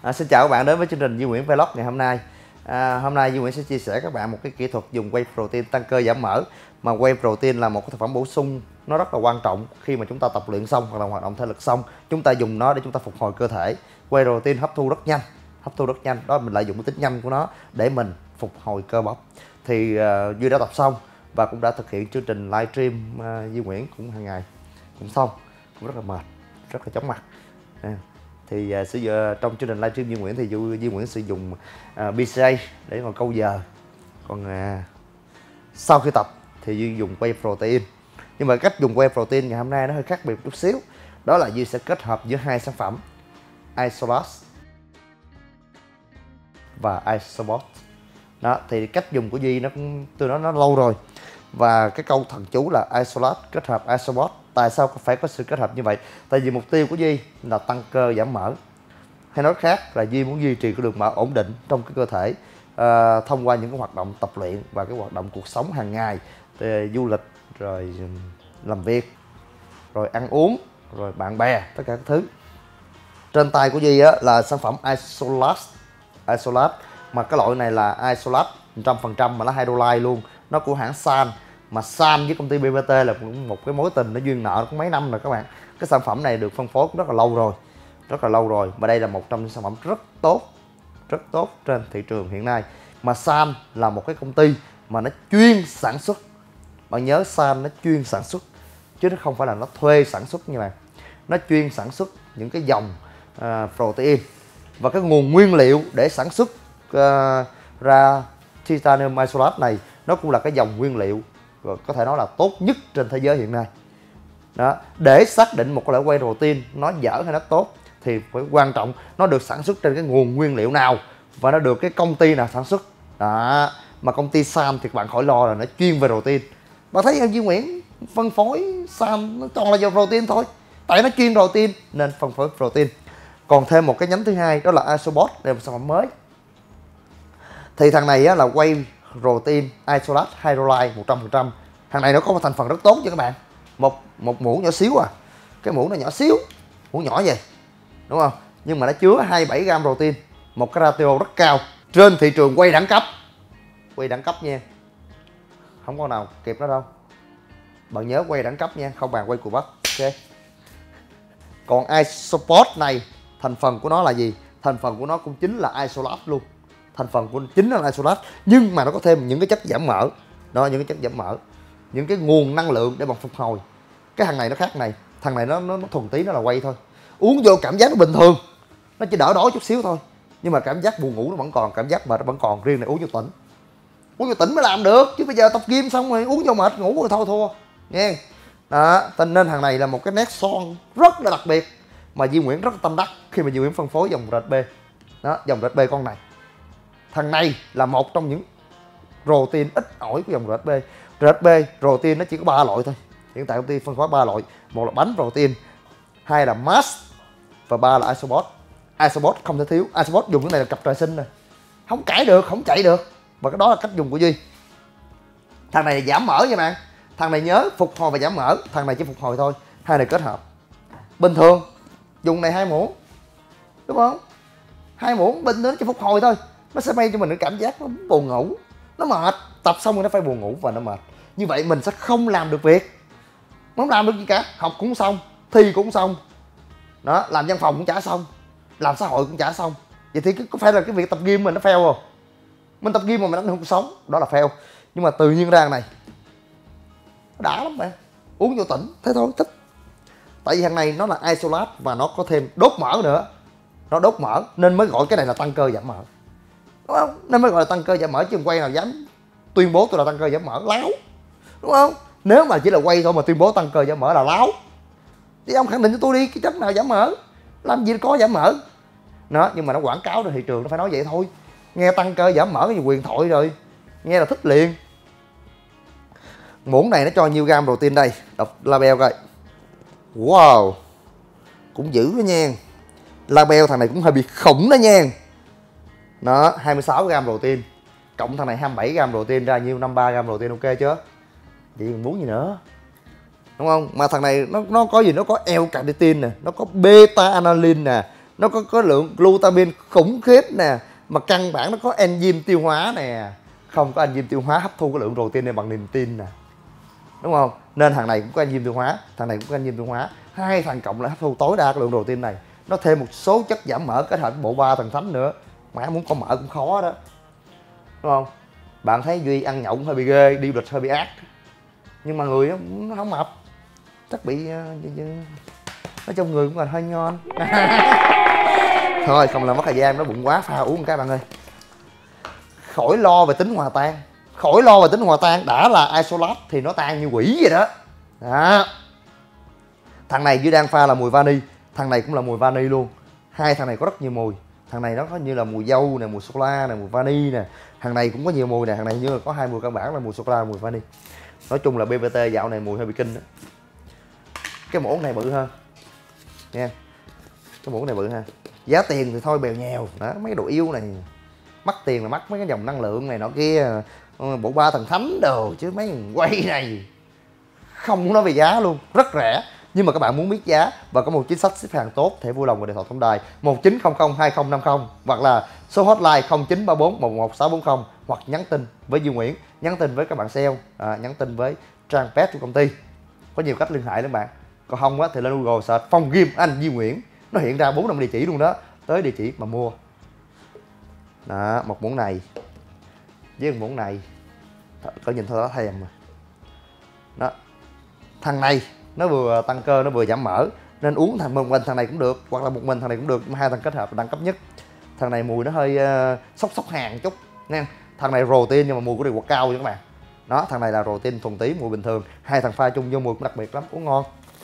Xin chào các bạn đến với chương trình Duy Nguyễn Vlog ngày hôm nay. Hôm nay Duy Nguyễn sẽ chia sẻ các bạn một cái kỹ thuật dùng whey protein tăng cơ giảm mỡ. Mà whey protein là một cái thực phẩm bổ sung, nó rất là quan trọng khi mà chúng ta tập luyện xong hoặc là hoạt động thể lực xong, chúng ta dùng nó để chúng ta phục hồi cơ thể. Whey protein hấp thu rất nhanh, đó mình lợi dụng cái tính nhanh của nó để mình phục hồi cơ bắp. Thì Duy đã tập xong và cũng đã thực hiện chương trình livestream Duy Nguyễn cũng hàng ngày cũng xong, cũng rất là mệt, rất là chóng mặt. Thì trong chương trình livestream Duy Nguyễn thì Duy Nguyễn sử dụng BCA để mà câu giờ. Còn sau khi tập thì Duy dùng whey protein. Nhưng mà cách dùng whey protein ngày hôm nay nó hơi khác biệt chút xíu. Đó là Duy sẽ kết hợp giữa hai sản phẩm Isolate và Isobot. Đó, thì cách dùng của Duy tôi nói nó lâu rồi. Và cái câu thần chú là Isolate kết hợp Isobot. Tại sao phải có sự kết hợp như vậy? Tại vì mục tiêu của Duy là tăng cơ giảm mỡ. Hay nói khác là Duy muốn duy trì cái lượng mỡ ổn định trong cái cơ thể thông qua những cái hoạt động tập luyện và cái hoạt động cuộc sống hàng ngày, du lịch, rồi làm việc, rồi ăn uống, rồi bạn bè, tất cả các thứ. Trên tay của Duy là sản phẩm Isolate, mà cái loại này là Isolate 100% mà nó hydrolyte luôn, nó của hãng San. Mà San với công ty BBT là một cái mối tình nó duyên nợ cũng mấy năm rồi các bạn. Cái sản phẩm này được phân phối cũng rất là lâu rồi, và đây là một trong những sản phẩm rất tốt trên thị trường hiện nay. Mà San là một cái công ty mà nó chuyên sản xuất, bạn nhớ San nó chuyên sản xuất chứ nó không phải là nó thuê sản xuất như này. Nó chuyên sản xuất những cái dòng protein, và cái nguồn nguyên liệu để sản xuất ra Titanium Isolate này nó cũng là cái dòng nguyên liệu có thể nói là tốt nhất trên thế giới hiện nay. Đó, để xác định một cái loại whey protein nó dở hay nó tốt thì phải quan trọng nó được sản xuất trên cái nguồn nguyên liệu nào và nó được cái công ty nào sản xuất. Đó, mà công ty San thì bạn khỏi lo là nó chuyên về protein. Bạn thấy em Duy Nguyễn phân phối San nó toàn là dầu protein thôi, tại nó chuyên protein nên phân phối protein. Còn thêm một cái nhánh thứ hai đó là Isobot, đây là một sản phẩm mới. Thì thằng này là whey protein Isolate hydrolyte 100%. Thằng này nó có một thành phần rất tốt cho các bạn. Một muỗng nhỏ xíu cái muỗng này nhỏ xíu, muỗng nhỏ vậy, đúng không? Nhưng mà nó chứa 27 gram protein, một cái ratio rất cao trên thị trường whey đẳng cấp nha, không có nào kịp nó đâu. Bạn nhớ whey đẳng cấp nha, không bàn whey củ bắp. Ok. Còn Isobot này thành phần của nó là gì? Thành phần của nó cũng chính là Isolate luôn. Thành phần của nó chính là Isolate, nhưng mà nó có thêm những cái chất giảm mỡ. Đó, những cái chất giảm mỡ, những cái nguồn năng lượng để mà phục hồi. Cái thằng này nó khác này, thằng này nó thuần tí, nó là whey thôi. Uống vô cảm giác nó bình thường, nó chỉ đỡ đói chút xíu thôi, nhưng mà cảm giác buồn ngủ nó vẫn còn, cảm giác mệt nó vẫn còn. Riêng này uống vô tỉnh mới làm được, chứ bây giờ tập gym xong rồi uống vô mệt ngủ rồi thôi thua nha. Đó, nên thằng này là một cái nét son rất là đặc biệt mà Duy Nguyễn rất là tâm đắc khi mà Duy Nguyễn phân phối dòng RB. Đó, dòng RB con này, thằng này là một trong những protein ít ỏi của dòng RB. RB protein nó chỉ có 3 loại thôi. Hiện tại công ty phân phối 3 loại, một là bánh protein, hai là mass và ba là Isobot. Isobot không thể thiếu. Isobot dùng cái này là cặp trời sinh rồi, không cãi được, không chạy được. Và cái đó là cách dùng của Duy. Thằng này giảm mỡ nha bạn. Thằng này nhớ phục hồi và giảm mỡ, thằng này chỉ phục hồi thôi. Hai này kết hợp. Bình thường dùng này 2 muỗng, đúng không? 2 muỗng bình thường chỉ phục hồi thôi. Nó sẽ mang cho mình cái cảm giác nó buồn ngủ, nó mệt. Tập xong rồi nó phải buồn ngủ và nó mệt. Như vậy mình sẽ không làm được việc, không làm được gì cả. Học cũng xong, thi cũng xong, đó, làm văn phòng cũng chả xong, làm xã hội cũng chả xong. Vậy thì có phải là cái việc tập gym mình nó fail không? Mình tập gym mà mình ảnh hưởng cuộc sống, đó là fail. Nhưng mà tự nhiên ra này nó đã lắm bạn, uống vô tỉnh thế thôi, thích. Tại vì thằng này nó là Isolate và nó có thêm đốt mỡ nữa, nó đốt mỡ nên mới gọi cái này là tăng cơ giảm mỡ, đúng không? Nên mới gọi là tăng cơ giảm mỡ, chứ quay nào dám tuyên bố tôi là tăng cơ giảm mỡ, láo, đúng không? Nếu mà chỉ là quay thôi mà tuyên bố tăng cơ giảm mỡ là láo. Thì ông khẳng định cho tôi đi cái chất nào giảm mỡ, làm gì có giảm mỡ. Đó, nhưng mà nó quảng cáo trên thị trường nó phải nói vậy thôi. Nghe tăng cơ giảm mỡ cái quyền thoại rồi, nghe là thích liền. Muỗng này nó cho nhiêu gam protein đây, đọc label coi. Wow, cũng dữ đó nha. Label thằng này cũng hơi bị khủng đó nha. Nó 26 gram protein, cộng thằng này 27 gram protein ra nhiêu, 53 gram protein, ok chưa? Vậy còn muốn gì nữa, đúng không? Mà thằng này nó có gì, nó có L-carnitin nè, nó có beta-alanine nè, nó có lượng glutamine khủng khiếp nè, mà căn bản nó có enzyme tiêu hóa nè. Không có enzyme tiêu hóa hấp thu cái lượng protein này bằng niềm tin nè, đúng không? Nên thằng này cũng có enzyme tiêu hóa, thằng này cũng có enzyme tiêu hóa, hai thằng cộng lại hấp thu tối đa cái lượng protein này. Nó thêm một số chất giảm mỡ kết hợp với bộ ba thần thánh nữa, má muốn có mỡ cũng khó đó, đúng không? Bạn thấy Duy ăn nhậu cũng hơi bị ghê, đi du lịch hơi bị ác, nhưng mà người nó không mập, chắc bị nói chung người cũng là hơi ngon. Thôi không làm mất thời gian, nó bụng quá, pha uống một cái bạn ơi. Khỏi lo về tính hòa tan, khỏi lo về tính hòa tan, đã là isolat thì nó tan như quỷ vậy đó. Đó. Thằng này Duy đang pha là mùi vani, thằng này cũng là mùi vani luôn. Hai thằng này có rất nhiều mùi. Thằng này nó có như là mùi dâu nè, mùi sô la nè, mùi vani nè. Thằng này cũng có nhiều mùi nè, thằng này như là có hai mùi căn bản là mùi sô la, mùi vani. Nói chung là BBT dạo này mùi hơi bị kinh đó. Cái muỗng này bự hơn nha, cái muỗng này bự ha. Giá tiền thì thôi bèo nhèo đó, mấy đồ yêu này mắc tiền là mắc mấy cái dòng năng lượng này nọ kia, bộ ba thần thánh đồ, chứ mấy quay này không nói về giá luôn, rất rẻ. Nhưng mà các bạn muốn biết giá và có một chính sách xếp hàng tốt, thể vui lòng gọi điện thoại tổng đài 1900 2050 hoặc là số hotline 0934 11640, hoặc nhắn tin với Duy Nguyễn, nhắn tin với các bạn sale, nhắn tin với trang page của công ty. Có nhiều cách liên hệ đó bạn. Còn không á thì lên Google search phòng gym anh Duy Nguyễn, nó hiện ra 4-5 địa chỉ luôn đó, tới địa chỉ mà mua. Đó, một muỗng này với một muỗng này có nhìn thôi đó thèm mà. Đó, thằng này nó vừa tăng cơ nó vừa giảm mỡ, nên uống một mình thằng này cũng được, hoặc là một mình thằng này cũng được, nhưng mà hai thằng kết hợp là đẳng cấp nhất. Thằng này mùi nó hơi sốc hàng chút nha. Thằng này protein nhưng mà mùi của điều quạt cao nha các bạn. Đó, thằng này là protein thuần túy, mùi bình thường. Hai thằng pha chung vô mùi cũng đặc biệt lắm, uống ngon.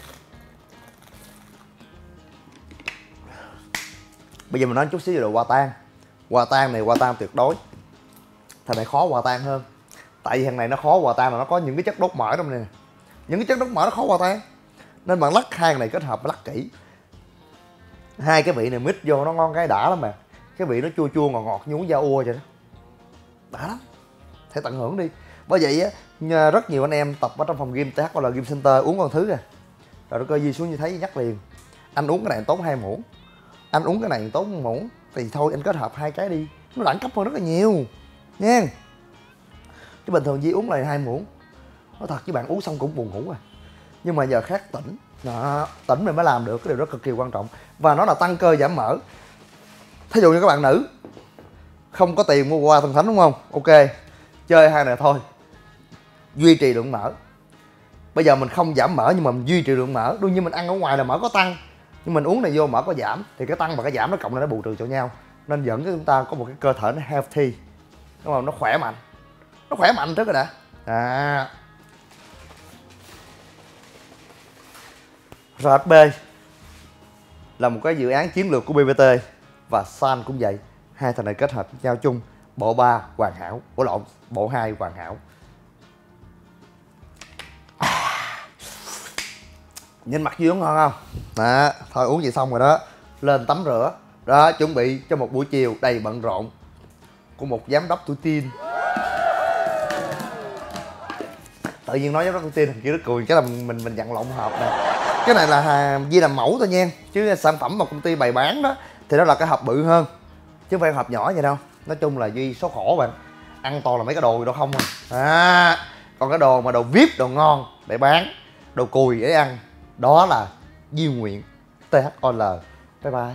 Bây giờ mình nói chút xíu về đồ hòa tan. Hòa tan này hòa tan tuyệt đối. Thằng này khó hòa tan hơn. Tại vì thằng này nó khó hòa tan là nó có những cái chất đốt mỡ trong này nè. Những cái chất đốt mỡ nó khó hòa tan. Nên bạn lắc hai thằng này kết hợp lắc kỹ. Hai cái vị này mix vô nó ngon cái đã lắm bạn. Cái vị nó chua chua ngọt ngọt như uống da ua vậy đó. Đã lắm. Hãy tận hưởng đi. Bởi vậy á, rất nhiều anh em tập ở trong phòng gym TH hoặc là Gym Center uống con thứ kìa. Rồi nó cơ Di xuống như thấy nhắc liền. Anh uống cái này tốn 2 muỗng. Anh uống cái này tốn 1 muỗng. Thì thôi anh kết hợp hai cái đi, nó đẳng cấp hơn rất là nhiều nha. Chứ bình thường Di uống lại 2 muỗng. Nói thật với bạn, uống xong cũng buồn ngủ rồi. Nhưng mà giờ khác tỉnh. Đó, tỉnh mình mới làm được, cái điều đó cực kỳ quan trọng. Và nó là tăng cơ giảm mỡ. Thí dụ như các bạn nữ không có tiền mua qua thần thánh đúng không? Ok, chơi hai này thôi, duy trì lượng mỡ. Bây giờ mình không giảm mỡ nhưng mà mình duy trì lượng mỡ. Đương nhiên mình ăn ở ngoài là mỡ có tăng, nhưng mình uống này vô mỡ có giảm. Thì cái tăng và cái giảm nó cộng lại nó bù trừ cho nhau, nên dẫn cho chúng ta có một cái cơ thể nó healthy, đúng không? Nó khỏe mạnh. Nó khỏe mạnh trước rồi đã. RHB là một cái dự án chiến lược của BBT, và San cũng vậy. Hai thằng này kết hợp với nhau chung, bộ 3 hoàn hảo, bộ 2 hoàn hảo. Nhìn mặt Duy uống ngon không? Đó, thôi uống vậy xong rồi đó, lên tắm rửa. Đó, chuẩn bị cho một buổi chiều đầy bận rộn của một giám đốc tuổi teen. Tự nhiên nói giám đốc tuổi teen thằng kia nó cười, cái là mình dặn lộn hộp nè. Cái này là Duy làm mẫu thôi nha, chứ sản phẩm mà công ty bày bán đó thì nó là cái hộp bự hơn, chứ không phải hộp nhỏ vậy đâu. Nói chung là Duy số khổ bạn, ăn toàn là mấy cái đồ đó không à. Còn cái đồ mà đồ VIP, đồ ngon để bán, đồ cùi để ăn, đó là Duy Nguyễn THOL. Bye bye.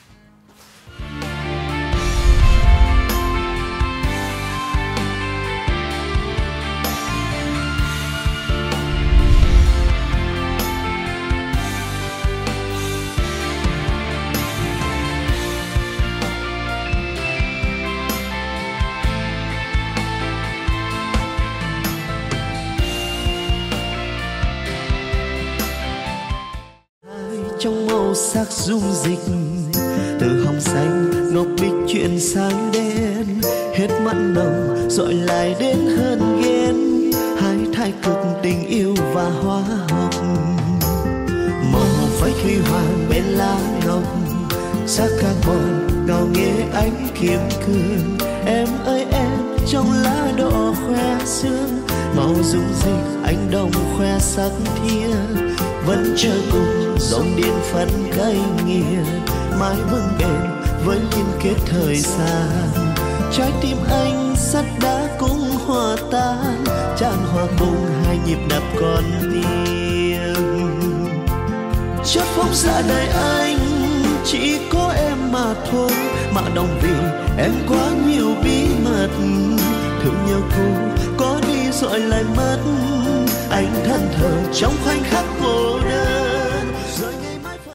Trong màu sắc dung dịch, từ hồng xanh ngọc bích chuyển sang đen, hết mặn nồng dội lại đến hơn ghen, hai thái cực tình yêu và hóa học. Màu phách huy hoàng bên lá ngọc, sắc carbon ngào nghễ ánh kim cương. Em ơi em trong lá đỏ khoe sương, màu dung dịch anh đồng khoe sắc thia, vẫn chờ cùng dòng điện phân cây nghiệt, mãi vững bền với liên kết thời gian. Trái tim anh sắt đá cũng hòa tan, tràn hòa cùng hai nhịp đập con tim. Chót phóng xạ đời anh chỉ có em mà thôi, mà đồng vì em quá nhiều bí mật. Thương nhau cô có đi rồi lại mất, anh thân thờ trong khoảnh khắc